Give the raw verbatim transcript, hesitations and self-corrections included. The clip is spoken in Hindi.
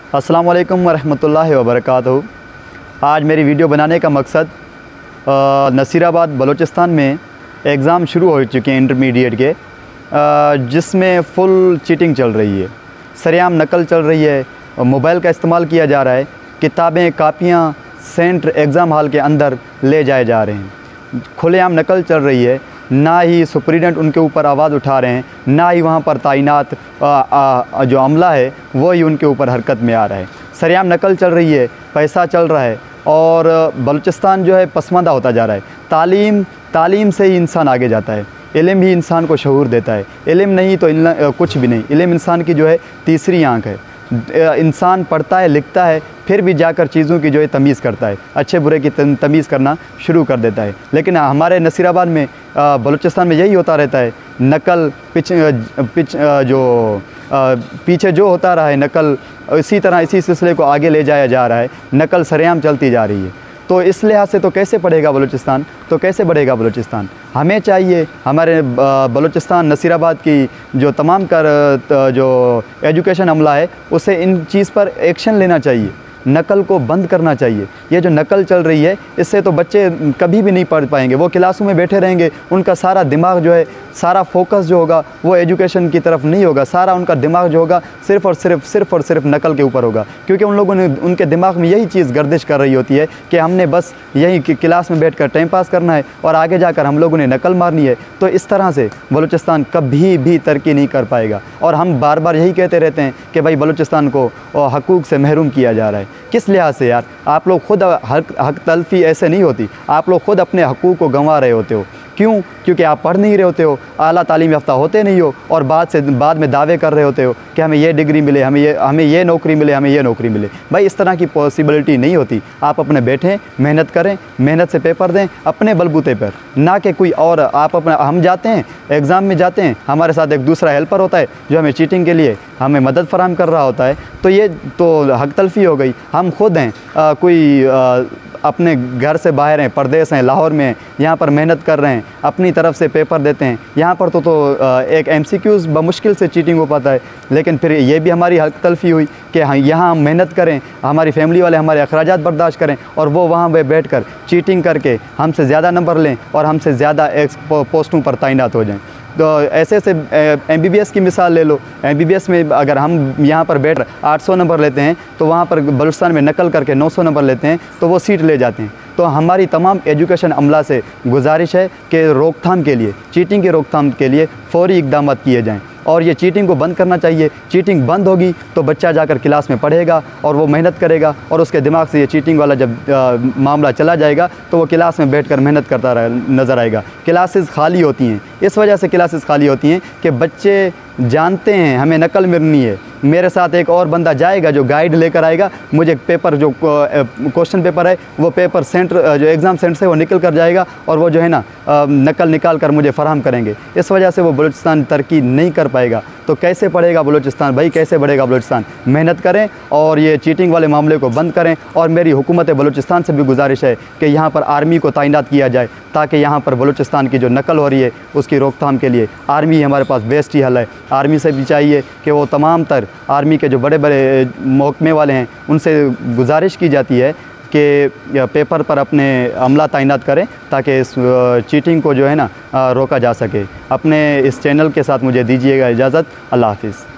अस्सलाम वालेकुम वरहमतुल्लाहि वबरकातुहू। आज मेरी वीडियो बनाने का मकसद नसीराबाद बलूचिस्तान में एग्ज़ाम शुरू हो चुके हैं इंटरमीडिएट के, जिसमें फ़ुल चीटिंग चल रही है, सरेआम नकल चल रही है, मोबाइल का इस्तेमाल किया जा रहा है, किताबें कापियाँ सेंटर एग्ज़ाम हॉल के अंदर ले जाए जा रहे हैं, खुलेआम नकल चल रही है। ना ही सुप्रीडेंट उनके ऊपर आवाज़ उठा रहे हैं, ना ही वहाँ पर तैनात जो अमला है वो ही उनके ऊपर हरकत में आ रहा है। सरेआम नकल चल रही है, पैसा चल रहा है और बलूचिस्तान जो है पसमानदा होता जा रहा है। तालीम तालीम से ही इंसान आगे जाता है, इल्म ही इंसान को शऊर देता है। इल्म नहीं तो कुछ भी नहीं। इल्म इंसान की जो है तीसरी आँख है। इंसान पढ़ता है, लिखता है, फिर भी जाकर चीज़ों की जो है तमीज़ करता है, अच्छे बुरे की तमीज़ करना शुरू कर देता है। लेकिन हमारे नसीराबाद में, बलूचिस्तान में यही होता रहता है। नकल पिछ पिछ जो पीछे जो होता रहा है नकल, इसी तरह इसी सिलसिले को आगे ले जाया जा रहा है। नकल सरेआम चलती जा रही है। तो इस लिहाज से तो कैसे पढ़ेगा बलूचिस्तान, तो कैसे बढ़ेगा बलूचिस्तान। हमें चाहिए, हमारे बलूचिस्तान नसीराबाद की जो तमाम कर जो एजुकेशन अमला है उसे इन चीज़ पर एक्शन लेना चाहिए, नकल को बंद करना चाहिए। ये जो नकल चल रही है इससे तो बच्चे कभी भी नहीं पढ़ पाएंगे। वो क्लासों में बैठे रहेंगे, उनका सारा दिमाग जो है, सारा फोकस जो होगा वो एजुकेशन की तरफ नहीं होगा। सारा उनका दिमाग जो होगा सिर्फ़ और सिर्फ सिर्फ और सिर्फ नकल के ऊपर होगा, क्योंकि उन लोगों ने, उनके दिमाग में यही चीज़ गर्दिश कर रही होती है कि हमने बस यही क्लास में बैठकर टाइम पास करना है और आगे जाकर हम लोगों ने नकल मारनी है। तो इस तरह से बलूचिस्तान कभी भी तरक्की नहीं कर पाएगा। और हम बार बार यही कहते रहते हैं कि भाई बलूचिस्तान को हकूक़ से महरूम किया जा रहा है। किस लिहाज से यार? आप लोग ख़ुद हक हक तलफ़ी ऐसे नहीं होती, आप लोग ख़ुद अपने हकूक़ को गंवा रहे होते हो। क्यों? क्योंकि आप पढ़ नहीं रहे होते हो, आला तालीम याफ्ता होते नहीं हो, और बाद से बाद में दावे कर रहे होते हो कि हमें ये डिग्री मिले, हमें ये हमें ये नौकरी मिले, हमें ये नौकरी मिले। भाई इस तरह की पॉसिबिलिटी नहीं होती। आप अपने बैठें, मेहनत करें, मेहनत से पेपर दें अपने बलबूते पर, ना कि कोई और। आप अपना हम जाते हैं एग्ज़ाम में जाते हैं, हमारे साथ एक दूसरा हेल्पर होता है जो हमें चीटिंग के लिए हमें मदद फराहम कर रहा होता है। तो ये तो हक तलफ़ी हो गई। हम खुद हैं आ, कोई आ, अपने घर से बाहर हैं, परदेश हैं, लाहौर में हैं, यहाँ पर मेहनत कर रहे हैं, अपनी तरफ से पेपर देते हैं। यहाँ पर तो तो एक एमसीक्यूज़ बमुश्किल से चीटिंग हो पाता है। लेकिन फिर ये भी हमारी हक तलफ़ी हुई कि हाँ, यहाँ हम मेहनत करें, हमारी फैमिली वाले हमारे अखराजात बर्दाश्त करें, और वो वहाँ पे बैठ कर चीटिंग करके हमसे ज़्यादा नंबर लें और हमसे ज़्यादा एक पोस्टों पर तैनात हो जाएँ। तो ऐसे ऐसे एम बी बी एस की मिसाल ले लो। एम बी बी एस में अगर हम यहाँ पर बैठ आठ सौ नंबर लेते हैं, तो वहाँ पर बलूचिस्तान में नकल करके नौ सौ नंबर लेते हैं, तो वो सीट ले जाते हैं। तो हमारी तमाम एजुकेशन अमला से गुजारिश है कि रोकथाम के लिए, चीटिंग की रोकथाम के लिए फ़ौरी इक़दाम किए जाएँ और ये चीटिंग को बंद करना चाहिए। चीटिंग बंद होगी तो बच्चा जाकर क्लास में पढ़ेगा और वो मेहनत करेगा, और उसके दिमाग से ये चीटिंग वाला जब आ, मामला चला जाएगा तो वो क्लास में बैठकर मेहनत करता रह नज़र आएगा। क्लासेस खाली होती हैं, इस वजह से क्लासेस खाली होती हैं कि बच्चे जानते हैं हमें नकल मिलनी है। मेरे साथ एक और बंदा जाएगा जो गाइड लेकर आएगा, मुझे पेपर जो क्वेश्चन पेपर है वो पेपर सेंटर जो एग्ज़ाम सेंटर से वो निकल कर जाएगा, और वो जो है ना नकल निकाल कर मुझे फ़राहम करेंगे। इस वजह से वो बलूचिस्तान तरक्की नहीं कर पाएगा। तो कैसे पढ़ेगा बलूचिस्तान भाई, कैसे बढ़ेगा बलूचिस्तान? मेहनत करें और ये चीटिंग वाले मामले को बंद करें। और मेरी हुकूमत बलूचिस्तान से भी गुजारिश है कि यहाँ पर आर्मी को तैनात किया जाए, ताकि यहाँ पर बलूचिस्तान की जो नकल हो रही है उसकी रोकथाम के लिए आर्मी हमारे पास बेस्ट ही हल है। आर्मी से भी चाहिए कि वो तमाम तर आर्मी के जो बड़े बड़े महकमे वाले हैं उनसे गुजारिश की जाती है कि पेपर पर अपने अमला तैनात करें, ताकि इस चीटिंग को जो है ना रोका जा सके। अपने इस चैनल के साथ मुझे दीजिएगा इजाज़त। अल्लाह हाफ़िज़।